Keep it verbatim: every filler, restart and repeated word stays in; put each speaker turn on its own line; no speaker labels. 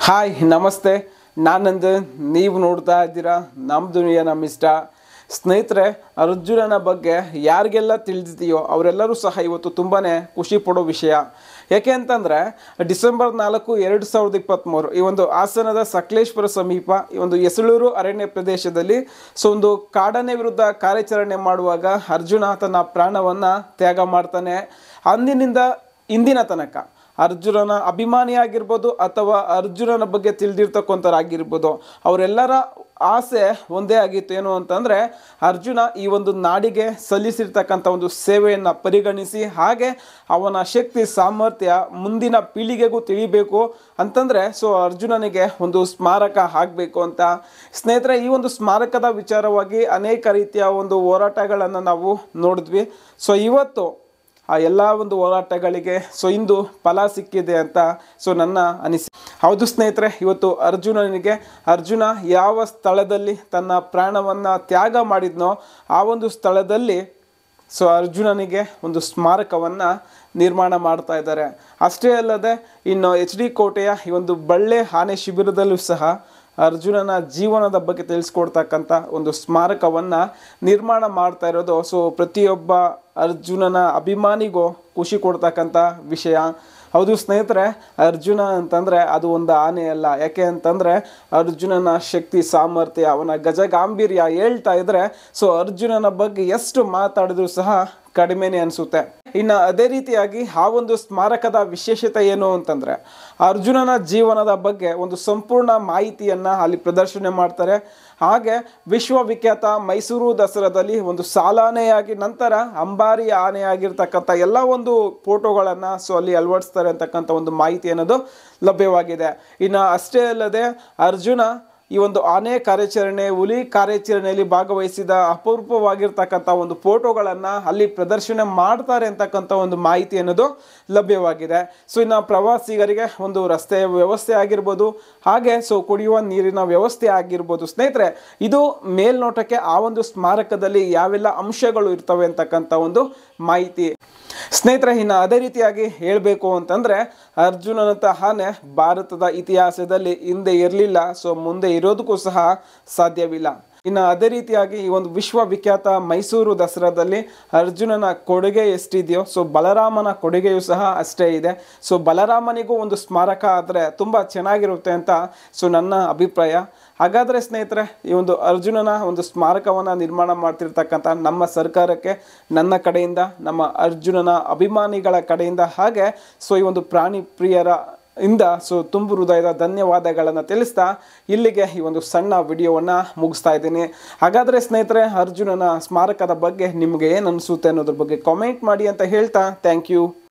Hi ನಮಸ್ತೆ, ನಾನಂದು ನೀವು ನೋಡ್ತಾ ಇದ್ದೀರಾ ನಮ್ಮ ದುನಿಯಾ ನಮ್ಮ ಇಷ್ಟ. ಸ್ನೇಹಿತರೆ, ಅರ್ಜುನನ ಬಗ್ಗೆ ಯಾರಿಗೆಲ್ಲ ತಿಳಿದಿದೆಯೋ ಅವರೆಲ್ಲರೂ ಸಹ ಇವತ್ತು ತುಂಬಾ ಖುಷಿ ಪಡೋ ವಿಷಯ. ಯಾಕೆ ಅಂತಂದರೆ ಡಿಸೆಂಬರ್ ನಾಲ್ಕು ಎರಡು ಸಾವಿರದ ಇಪ್ಪತ್ತ್ಮೂರು ಈ ಒಂದು ಹಾಸನದ ಸಕಲೇಶ್ಪುರ ಸಮೀಪ ಈ ಒಂದು ಎಸಳೂರು ಅರಣ್ಯ ಪ್ರದೇಶದಲ್ಲಿ ಸೊ ಒಂದು ಕಾಡಾನೆ ವಿರುದ್ಧ ಕಾರ್ಯಾಚರಣೆ ಮಾಡುವಾಗ ಅರ್ಜುನ ತನ್ನ ಪ್ರಾಣವನ್ನು ತ್ಯಾಗ ಮಾಡ್ತಾನೆ. ಅಂದಿನಿಂದ ಇಂದಿನ ತನಕ ಅರ್ಜುನನ ಅಭಿಮಾನಿಯಾಗಿರ್ಬೋದು ಅಥವಾ ಅರ್ಜುನನ ಬಗ್ಗೆ ತಿಳಿದಿರ್ತಕ್ಕಂಥವ್ರಾಗಿರ್ಬೋದು, ಅವರೆಲ್ಲರ ಆಸೆ ಒಂದೇ ಆಗಿತ್ತು. ಏನು ಅಂತಂದರೆ ಅರ್ಜುನ ಈ ಒಂದು ನಾಡಿಗೆ ಸಲ್ಲಿಸಿರ್ತಕ್ಕಂಥ ಒಂದು ಸೇವೆಯನ್ನು ಪರಿಗಣಿಸಿ ಹಾಗೆ ಅವನ ಶಕ್ತಿ ಸಾಮರ್ಥ್ಯ ಮುಂದಿನ ಪೀಳಿಗೆಗೂ ತಿಳಿಬೇಕು ಅಂತಂದರೆ ಸೊ ಅರ್ಜುನನಿಗೆ ಒಂದು ಸ್ಮಾರಕ ಆಗಬೇಕು ಅಂತ. ಸ್ನೇಹಿತರೆ, ಈ ಒಂದು ಸ್ಮಾರಕದ ವಿಚಾರವಾಗಿ ಅನೇಕ ರೀತಿಯ ಒಂದು ಹೋರಾಟಗಳನ್ನು ನಾವು ನೋಡಿದ್ವಿ. ಸೊ ಇವತ್ತು ಆ ಎಲ್ಲ ಒಂದು ಹೋರಾಟಗಳಿಗೆ ಸೊ ಇಂದು ಫಲ ಸಿಕ್ಕಿದೆ ಅಂತ ಸೊ ನನ್ನ ಅನಿಸಿಕೆ. ಹೌದು ಸ್ನೇಹಿತರೆ, ಇವತ್ತು ಅರ್ಜುನನಿಗೆ ಅರ್ಜುನ ಯಾವ ಸ್ಥಳದಲ್ಲಿ ತನ್ನ ಪ್ರಾಣವನ್ನು ತ್ಯಾಗ ಮಾಡಿದ್ನೋ ಆ ಒಂದು ಸ್ಥಳದಲ್ಲಿ ಸೊ ಅರ್ಜುನನಿಗೆ ಒಂದು ಸ್ಮಾರಕವನ್ನು ನಿರ್ಮಾಣ ಮಾಡ್ತಾ ಇದ್ದಾರೆ. ಅಷ್ಟೇ ಅಲ್ಲದೆ ಇನ್ನು ಎಚ್ ಡಿ ಕೋಟೆಯ ಈ ಒಂದು ಬಳ್ಳೆ ಆನೆ ಶಿಬಿರದಲ್ಲೂ ಸಹ ಅರ್ಜುನನ ಜೀವನದ ಬಗ್ಗೆ ತಿಳಿಸ್ಕೊಡ್ತಕ್ಕಂಥ ಒಂದು ಸ್ಮಾರಕವನ್ನು ನಿರ್ಮಾಣ ಮಾಡ್ತಾ ಇರೋದು ಸೊ ಪ್ರತಿಯೊಬ್ಬ ಅರ್ಜುನನ ಅಭಿಮಾನಿಗೂ ಖುಷಿ ಕೊಡ್ತಕ್ಕಂಥ ವಿಷಯ. ಹೌದು ಸ್ನೇಹಿತರೆ, ಅರ್ಜುನ ಅಂತಂದರೆ ಅದು ಒಂದು ಆನೆ ಅಲ್ಲ. ಯಾಕೆ ಅಂತಂದರೆ ಅರ್ಜುನನ ಶಕ್ತಿ ಸಾಮರ್ಥ್ಯ, ಅವನ ಗಜಗಾಂಭೀರ್ಯ ಹೇಳ್ತಾ ಇದ್ರೆ ಸೊ ಅರ್ಜುನನ ಬಗ್ಗೆ ಎಷ್ಟು ಮಾತಾಡಿದ್ರು ಸಹ ಕಡಿಮೆನೇ ಅನಿಸುತ್ತೆ. ಇನ್ನು ಅದೇ ರೀತಿಯಾಗಿ ಆ ಒಂದು ಸ್ಮಾರಕದ ವಿಶೇಷತೆ ಏನು ಅಂತಂದರೆ ಅರ್ಜುನನ ಜೀವನದ ಬಗ್ಗೆ ಒಂದು ಸಂಪೂರ್ಣ ಮಾಹಿತಿಯನ್ನು ಅಲ್ಲಿ ಪ್ರದರ್ಶನ ಮಾಡ್ತಾರೆ. ಹಾಗೆ ವಿಶ್ವವಿಖ್ಯಾತ ಮೈಸೂರು ದಸರಾದಲ್ಲಿ ಒಂದು ಸಾಲಾನೆಯಾಗಿ ನಂತರ ಅಂಬಾರಿ ಆನೆಯಾಗಿರ್ತಕ್ಕಂಥ ಎಲ್ಲ ಒಂದು ಫೋಟೋಗಳನ್ನು ಸೊ ಅಲ್ಲಿ ಅಳವಡಿಸ್ತಾರೆ ಅಂತಕ್ಕಂಥ ಒಂದು ಮಾಹಿತಿ ಅನ್ನೋದು ಲಭ್ಯವಾಗಿದೆ. ಇನ್ನು ಅಷ್ಟೇ ಅಲ್ಲದೆ ಅರ್ಜುನ ಈ ಒಂದು ಆನೆ ಕಾರ್ಯಾಚರಣೆ, ಹುಲಿ ಕಾರ್ಯಾಚರಣೆಯಲ್ಲಿ ಭಾಗವಹಿಸಿದ ಅಪರೂಪವಾಗಿರ್ತಕ್ಕಂಥ ಒಂದು ಫೋಟೋಗಳನ್ನು ಅಲ್ಲಿ ಪ್ರದರ್ಶನ ಮಾಡ್ತಾರೆ ಅಂತಕ್ಕಂಥ ಒಂದು ಮಾಹಿತಿ ಅನ್ನೋದು ಲಭ್ಯವಾಗಿದೆ. ಸೊ ಇನ್ನು ಪ್ರವಾಸಿಗರಿಗೆ ಒಂದು ರಸ್ತೆಯ ವ್ಯವಸ್ಥೆ ಆಗಿರ್ಬೋದು, ಹಾಗೆ ಸೊ ಕುಡಿಯುವ ನೀರಿನ ವ್ಯವಸ್ಥೆ ಆಗಿರ್ಬೋದು. ಸ್ನೇಹಿತರೆ, ಇದು ಮೇಲ್ನೋಟಕ್ಕೆ ಆ ಒಂದು ಸ್ಮಾರಕದಲ್ಲಿ ಯಾವೆಲ್ಲ ಅಂಶಗಳು ಇರ್ತವೆ ಅಂತಕ್ಕಂಥ ಒಂದು ಮಾಹಿತಿ. ಸ್ನೇಹಿತರೆ, ಇನ್ನು ಅದೇ ರೀತಿಯಾಗಿ ಹೇಳಬೇಕು ಅಂತಂದರೆ ಅರ್ಜುನನಂತಹ ಆನೆ ಭಾರತದ ಇತಿಹಾಸದಲ್ಲಿ ಹಿಂದೆ ಇರಲಿಲ್ಲ, ಸೊ ಮುಂದೆ ಇರೋದಕ್ಕೂ ಸಹ ಸಾಧ್ಯವಿಲ್ಲ. ಇನ್ನು ಅದೇ ರೀತಿಯಾಗಿ ಈ ಒಂದು ವಿಶ್ವವಿಖ್ಯಾತ ಮೈಸೂರು ದಸರಾದಲ್ಲಿ ಅರ್ಜುನನ ಕೊಡುಗೆ ಎಷ್ಟಿದೆಯೋ ಸೊ ಬಲರಾಮನ ಕೊಡುಗೆಯೂ ಸಹ ಅಷ್ಟೇ ಇದೆ. ಸೊ ಬಲರಾಮನಿಗೂ ಒಂದು ಸ್ಮಾರಕ ಆದರೆ ತುಂಬ ಚೆನ್ನಾಗಿರುತ್ತೆ ಅಂತ ಸೊ ನನ್ನ ಅಭಿಪ್ರಾಯ. ಹಾಗಾದರೆ ಸ್ನೇಹಿತರೆ, ಈ ಒಂದು ಅರ್ಜುನನ ಒಂದು ಸ್ಮಾರಕವನ್ನು ನಿರ್ಮಾಣ ಮಾಡ್ತಿರ್ತಕ್ಕಂಥ ನಮ್ಮ ಸರ್ಕಾರಕ್ಕೆ ನನ್ನ ಕಡೆಯಿಂದ, ನಮ್ಮ ಅರ್ಜುನನ ಅಭಿಮಾನಿಗಳ ಕಡೆಯಿಂದ, ಹಾಗೆ ಸೊ ಈ ಒಂದು ಪ್ರಾಣಿ ಪ್ರಿಯರ ಇಂದ ಸೊ ತುಂಬು ಹೃದಯದ ಧನ್ಯವಾದಗಳನ್ನು ತಿಳಿಸ್ತಾ ಇಲ್ಲಿಗೆ ಈ ಒಂದು ಸಣ್ಣ ವಿಡಿಯೋವನ್ನು ಮುಗಿಸ್ತಾ ಇದ್ದೀನಿ. ಹಾಗಾದರೆ ಸ್ನೇಹಿತರೆ, ಅರ್ಜುನನ ಸ್ಮಾರಕದ ಬಗ್ಗೆ ನಿಮಗೆ ಏನು ಅನಿಸುತ್ತೆ ಅನ್ನೋದ್ರ ಬಗ್ಗೆ ಕಾಮೆಂಟ್ ಮಾಡಿ ಅಂತ ಹೇಳ್ತಾ ಥ್ಯಾಂಕ್ ಯು.